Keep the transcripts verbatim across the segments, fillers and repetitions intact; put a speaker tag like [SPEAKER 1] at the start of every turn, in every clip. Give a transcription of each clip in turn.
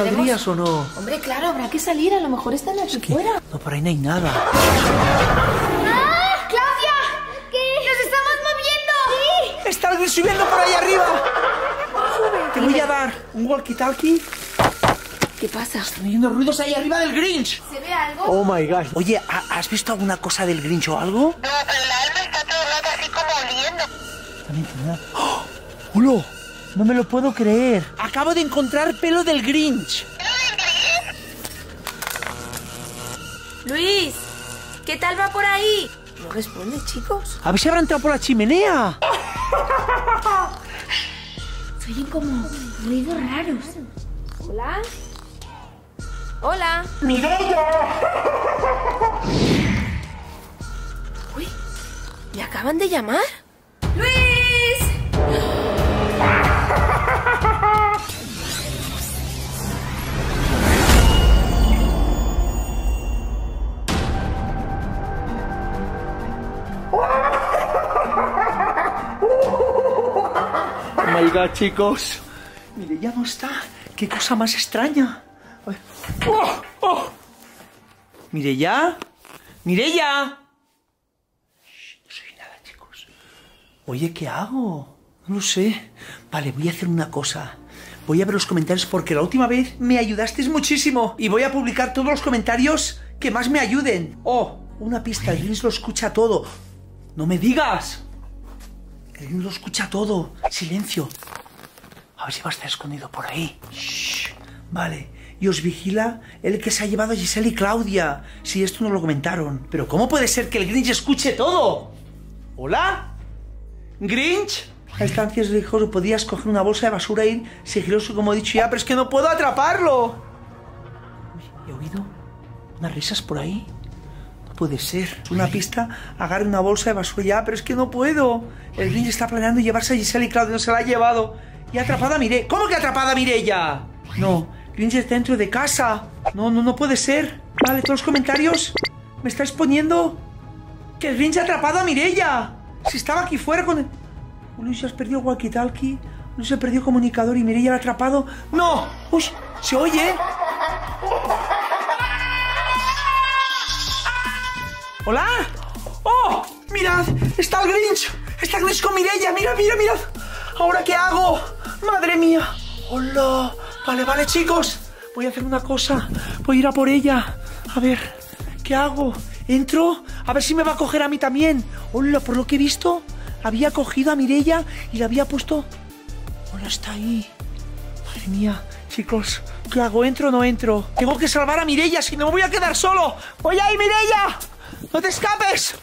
[SPEAKER 1] saldrías o no?
[SPEAKER 2] Hombre, claro, habrá que salir. A lo mejor están aquí
[SPEAKER 1] Es que
[SPEAKER 2] fuera.
[SPEAKER 1] no, por ahí no hay nada.
[SPEAKER 2] ¡Ah! ¡Claudia! ¿Qué? ¡Nos estamos moviendo! ¡Sí!
[SPEAKER 1] ¡Está alguien subiendo por ahí arriba! Te voy a dar un walkie-talkie.
[SPEAKER 2] ¿Qué pasa?
[SPEAKER 1] Están oyendo ruidos ahí arriba del Grinch.
[SPEAKER 2] ¿Se ve algo?
[SPEAKER 1] Oh my God. Oye, ¿has visto alguna cosa del Grinch o algo?
[SPEAKER 3] No, pero el alma está todo el rato así como oliendo.
[SPEAKER 1] También tendrá... ¡Oh! ¡Hola! No me lo puedo creer. Acabo de encontrar pelo del Grinch.
[SPEAKER 2] Luis, ¿qué tal va por ahí? No responde, chicos.
[SPEAKER 1] A ver si habrá entrado por la chimenea.
[SPEAKER 2] Se oyen como ruidos raros. ¿Hola? ¿Hola?
[SPEAKER 3] ¡Mireia!
[SPEAKER 2] Uy, ¿me acaban de llamar? ¡Luis!
[SPEAKER 1] Oh my God, chicos. Mire, ya no está. Qué cosa más extraña. A ver. ¡Oh! ¡Oh! Mire ya. Mire ya. Shh, no soy nada, chicos. Oye, ¿qué hago? No lo sé. Vale, voy a hacer una cosa. Voy a ver los comentarios porque la última vez me ayudasteis muchísimo. Y voy a publicar todos los comentarios que más me ayuden. Oh, una pista. El Grinch lo escucha todo. No me digas. El Grinch lo escucha todo. Silencio. A ver si va a estar escondido por ahí. Shh. Vale. Y os vigila el que se ha llevado a Giselle y Claudia. Si esto no lo comentaron. Pero ¿cómo puede ser que el Grinch escuche todo? ¿Hola? ¿Grinch? A estancias le dijo que podías coger una bolsa de basura e ir sigiloso como he dicho ya, pero es que no puedo atraparlo. Uy, he oído unas risas por ahí. No puede ser. Es una pista, agarre una bolsa de basura ya, pero es que no puedo. El Grinch está planeando llevarse a Giselle y Claudia, no se la ha llevado. Y ha atrapada a Mireia. ¿Cómo que atrapada a Mireia? No, Grinch está dentro de casa. No, no, no puede ser. Vale, todos los comentarios me estáis poniendo que el Grinch ha atrapado a Mireia. Si estaba aquí fuera con el... Luis, has perdido walkie-talkie. Luis se perdió comunicador y Mireia la ha atrapado. ¡No! ¡Uy! ¿Se oye? ¿Hola? ¡Oh! ¡Mirad! ¡Está el Grinch! ¡Está el Grinch con Mireia! ¡Mira, mira, mirad! ¿Ahora qué hago? ¡Madre mía! ¡Hola! Vale, vale, chicos. Voy a hacer una cosa. Voy a ir a por ella. A ver, ¿qué hago? ¿Entro? A ver si me va a coger a mí también. Hola, por lo que he visto, había cogido a Mireia y la había puesto... Hola, está ahí. Madre mía, chicos, ¿qué hago? ¿Entro o no entro? Tengo que salvar a Mireia, si no me voy a quedar solo. ¡Voy ahí, Mireia! ¡No te escapes!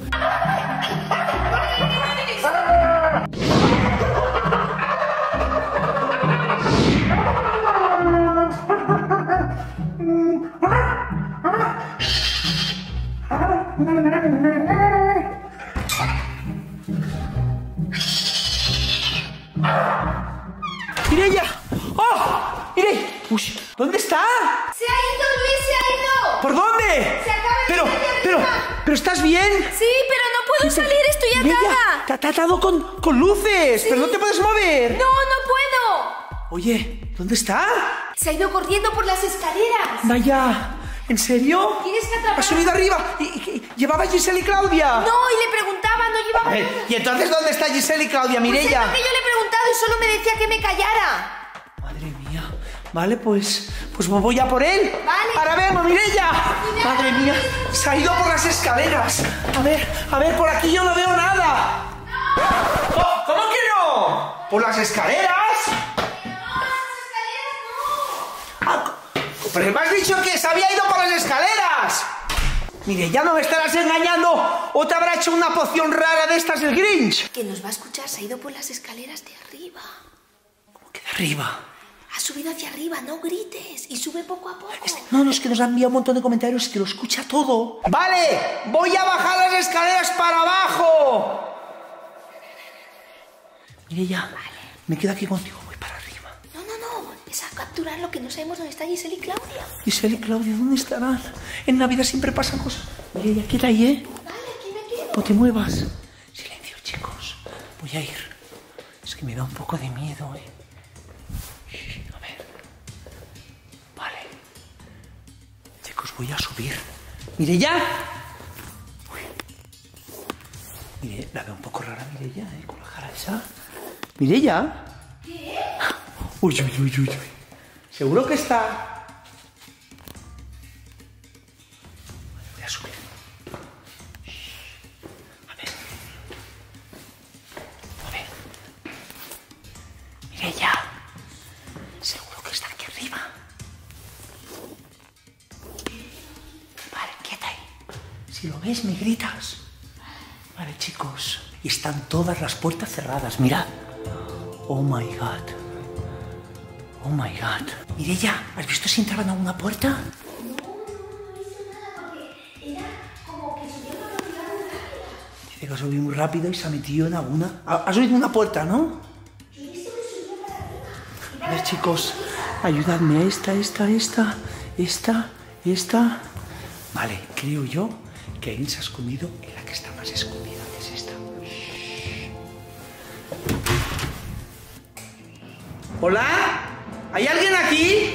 [SPEAKER 1] ¡Mireia! ¡Oh! ¡Mireia! Uy, ¿dónde está?
[SPEAKER 2] ¡Se ha ido, Luis! ¡Se ha ido!
[SPEAKER 1] ¿Por dónde?
[SPEAKER 2] Se acaba de
[SPEAKER 1] Pero,
[SPEAKER 2] ir de
[SPEAKER 1] pero,
[SPEAKER 2] arriba.
[SPEAKER 1] pero ¿estás bien?
[SPEAKER 2] Sí, pero no puedo salir, estoy
[SPEAKER 1] Mireia,
[SPEAKER 2] atada.
[SPEAKER 1] te, te ha atado con, con luces,
[SPEAKER 2] Sí.
[SPEAKER 1] pero no te puedes mover.
[SPEAKER 2] No, no puedo.
[SPEAKER 1] Oye, ¿dónde está?
[SPEAKER 2] Se ha ido corriendo por las escaleras.
[SPEAKER 1] Vaya, ¿en serio?
[SPEAKER 2] Tienes que atrapar.
[SPEAKER 1] ¿Ha subido arriba? ¿Y, y- ¿Llevaba a Giselle y Claudia?
[SPEAKER 2] No, y le preguntaba, no llevaba
[SPEAKER 1] A ver,
[SPEAKER 2] nada.
[SPEAKER 1] ¿y entonces dónde está Giselle y Claudia,
[SPEAKER 2] Pues es
[SPEAKER 1] Mireia?
[SPEAKER 2] lo que yo le he preguntado y solo me decía que me callara.
[SPEAKER 1] Madre mía. Vale, pues, pues me voy a por él.
[SPEAKER 2] Vale.
[SPEAKER 1] Ahora vemos, Mireia.
[SPEAKER 2] Mira.
[SPEAKER 1] Madre mía, se ha ido por las escaleras. A ver, a ver, por aquí yo no veo nada. Oh, ¿cómo que no? ¿Por las escaleras? Ah, pero me has dicho que se había ido por las escaleras. Mire, ya no me estarás engañando o te habrá hecho una poción rara de estas del Grinch.
[SPEAKER 2] Que nos va a escuchar, se ha ido por las escaleras de arriba.
[SPEAKER 1] ¿Cómo que de arriba?
[SPEAKER 2] Ha subido hacia arriba, no grites. Y sube poco a poco.
[SPEAKER 1] No, no, es que nos ha enviado un montón de comentarios que lo escucha todo. Vale, voy a bajar las escaleras para abajo. Mireia, me quedo aquí contigo, voy para arriba.
[SPEAKER 2] No, no, no. Es a capturar lo que no sabemos dónde está Giselle y Claudia.
[SPEAKER 1] Giselle y Claudia, ¿dónde estarán? En Navidad siempre pasan cosas. Mireia, queda ahí, ¿eh?
[SPEAKER 2] Vale, aquí me quedo.
[SPEAKER 1] No te muevas. Silencio, chicos. Voy a ir. Es que me da un poco de miedo, ¿eh? Shh, a ver. Vale. Chicos, voy a subir. ¡Mireia! Uy. Mire, la veo un poco rara, Mireia, ¿eh? Con la cara esa. ¿Mireia? ¿Qué? Uy, uy, uy, uy, uy. ¿Seguro que está? Vale, voy a subir. A ver. A ver. Mireia. ¿Seguro que está aquí arriba? Vale, quieta ahí. Si lo ves, me gritas. Vale, chicos. Y están todas las puertas cerradas, mirad. Oh my god. Oh my god. Mireia, ¿has visto si entraban a una puerta?
[SPEAKER 2] No, no he visto nada porque era como que subió una velocidad muy rápida.
[SPEAKER 1] Dice que subió muy rápido y se ha metido en alguna. Has oído una puerta, ¿no?
[SPEAKER 2] Yo he visto que subió para arriba.
[SPEAKER 1] A ver, chicos, ayudadme. Esta, esta, esta, esta, esta. Vale, creo yo que alguien se ha escondido en la que está más escondida, que es esta. ¿Hola? ¿Hay alguien aquí?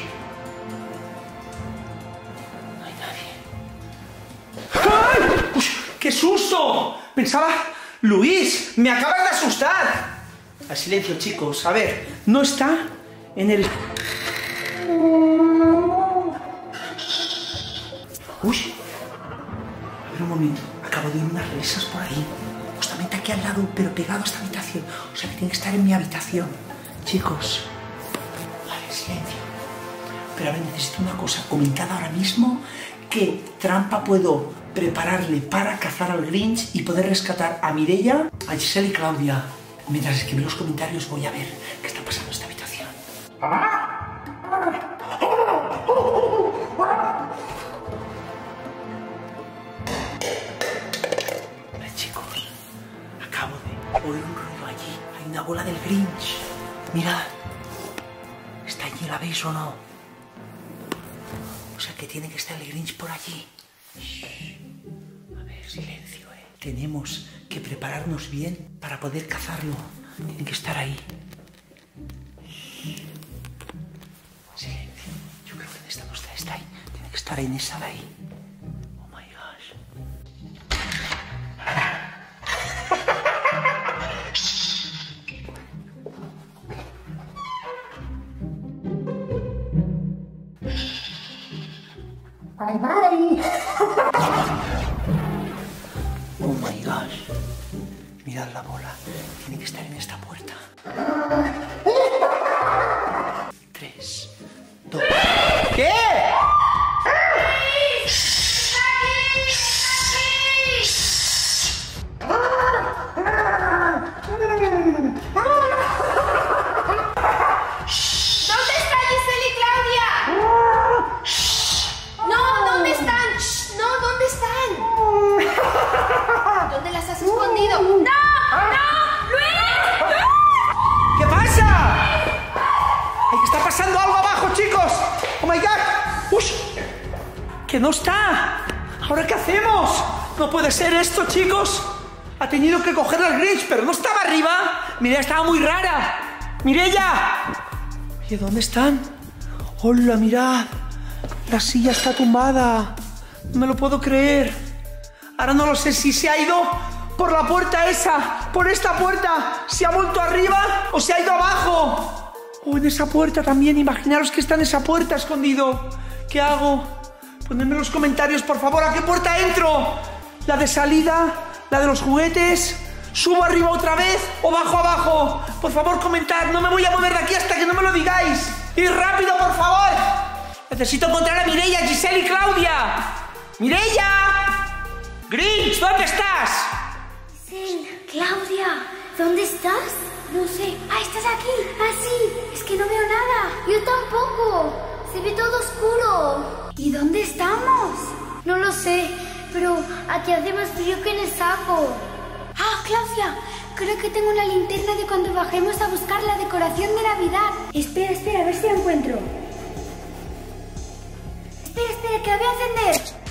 [SPEAKER 1] No hay nadie. ¡Ay! Uy, ¡qué susto! Pensaba... Luis, me acabas de asustar. Al silencio, chicos. A ver, no está en el... Uy. A ver un momento. Acabo de oír unas risas por ahí. Justamente aquí al lado, pero pegado a esta habitación. O sea que tiene que estar en mi habitación. Chicos. Vale, silencio. Pero a ver, necesito una cosa. Comentad ahora mismo qué trampa puedo prepararle para cazar al Grinch y poder rescatar a Mireia, a Giselle y Claudia. Mientras escribí los comentarios voy a ver qué está pasando en esta habitación. Vale, chicos. Acabo de oír un ruido allí. Hay una bola del Grinch. Mirad. ¿Está allí? ¿La veis o no? O sea que tiene que estar el Grinch por allí. Shh. A ver, silencio, ¿eh? Tenemos que prepararnos bien para poder cazarlo. Tiene que estar ahí. Shh. Silencio. Yo creo que esta no está, está ahí. Tiene que estar en esa de ahí. Oh my gosh.
[SPEAKER 3] Bye bye.
[SPEAKER 1] Oh my gosh. Mirad la bola. Tiene que estar en esta puerta. Tres, dos. ¿Qué?
[SPEAKER 2] ¿Dónde está Giselle y Claudia? No, ¿dónde están? Shh, no, ¿dónde están? ¿Dónde las has escondido? ¡No! ¡No! ¡Luis!
[SPEAKER 1] ¿Qué pasa? Ay, que está pasando algo abajo, chicos. Oh my god. Uy. Que no está. ¿Ahora qué hacemos? No puede ser esto, chicos. Ha tenido que coger al Grinch, pero no estaba arriba. Mireia estaba muy rara. Mireia. Oye, ¿dónde están? Hola, mirad. La silla está tumbada. No me lo puedo creer. Ahora no lo sé si se ha ido por la puerta esa, por esta puerta. ¿Se ha vuelto arriba o se ha ido abajo? O en esa puerta también. Imaginaros que está en esa puerta escondido. ¿Qué hago? Ponedme en los comentarios, por favor. ¿A qué puerta entro? ¿La de salida? ¿La de los juguetes? ¿Subo arriba otra vez o bajo abajo? Por favor, comentad. No me voy a mover de aquí hasta que no me lo digáis. ¡Y rápido, por favor! Necesito encontrar a Mireia, Giselle y Claudia. ¡Mireia! ¡Grinch! ¿Dónde estás?
[SPEAKER 2] Giselle, Claudia, ¿dónde estás? No sé. Ah, ¿estás aquí? Ah, sí. Es que no veo nada. Yo tampoco. Se ve todo oscuro. ¿Y dónde estamos? No lo sé, pero aquí hace más frío que en el saco. Ah, Claudia, creo que tengo una linterna de cuando bajemos a buscar la decoración de Navidad. Espera, espera, a ver si la encuentro. Espera, espera, que la voy a encender.